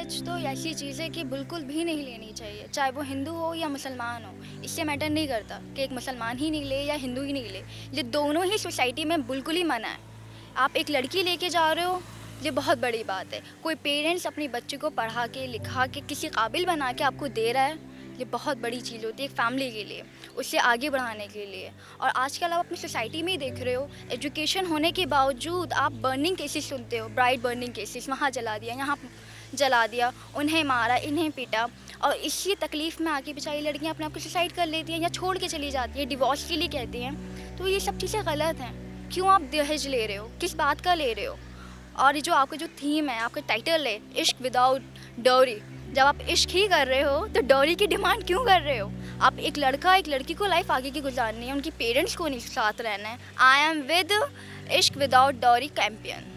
दहेज तो ऐसी चीज़ है कि बिल्कुल भी नहीं लेनी चाहिए, चाहे वो हिंदू हो या मुसलमान हो। इससे मैटर नहीं करता कि एक मुसलमान ही नहीं ले या हिंदू ही नहीं ले, ये दोनों ही सोसाइटी में बिल्कुल ही मना है। आप एक लड़की लेके जा रहे हो, ये बहुत बड़ी बात है। कोई पेरेंट्स अपने बच्चे को पढ़ा के लिखा के किसी काबिल बना के आपको दे रहा है, ये बहुत बड़ी चीज़ होती है एक फैमिली के लिए, उससे आगे बढ़ाने के लिए। और आजकल आप अपनी सोसाइटी में ही देख रहे हो, एजुकेशन होने के बावजूद आप बर्निंग केसेस सुनते हो, ब्राइड बर्निंग केसेस, वहाँ जला दिया, यहाँ जला दिया, उन्हें मारा, इन्हें पीटा। और इसी तकलीफ़ में आके बेचारी लड़कियाँ अपने आप को सुसाइड कर लेती हैं या छोड़ के चली जाती हैं, डिवोर्स के लिए कहती हैं। तो ये सब चीज़ें गलत हैं। क्यों आप दहेज ले रहे हो, किस बात का ले रहे हो? और ये जो आपका जो थीम है, आपका टाइटल है इश्क विदाउट डॉरी, जब आप इश्क ही कर रहे हो तो डॉरी की डिमांड क्यों कर रहे हो? आप एक लड़का एक लड़की को लाइफ आगे की गुजारनी है, उनकी पेरेंट्स को नहीं साथ रहना है। आई एम विद इश्क विदाउट डॉरी कैंपियन।